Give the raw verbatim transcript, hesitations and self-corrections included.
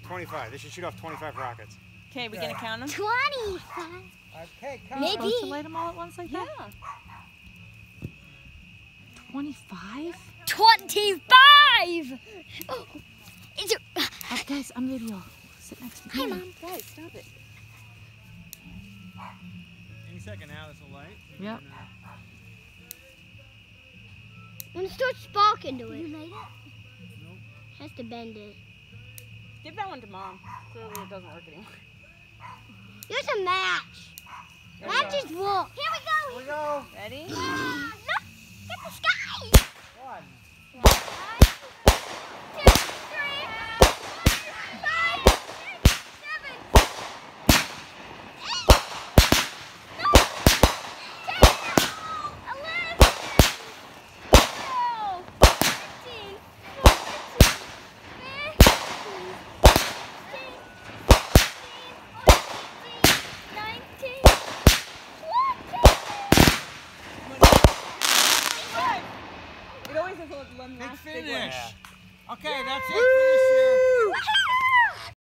twenty-five. They should shoot off twenty-five rockets. Okay, we gonna count them? twenty-five. Okay, count. Maybe. Supposed to light them all at once like that? Yeah. twenty-five? twenty-five! Oh, is it? Oh, guys, I'm video. Sit next to me. Hi, Mom. Guys, stop it. Any second now, this will light. Yep. I'm gonna start sparking to it. You light it? Nope. Has to bend it. Give that one to Mom. Clearly it doesn't work anymore. There's a match. There we Matches go. work. Here we go. Here we go. Ready? Look, get the sky. One. One, two, three, four, five, six, seven, eight, nine, ten, eleven, twelve, thirteen, fourteen, fifteen, sixteen, seventeen, nineteen, It always has one Big last big one. finish. Okay, that's it for this year. Woohoo!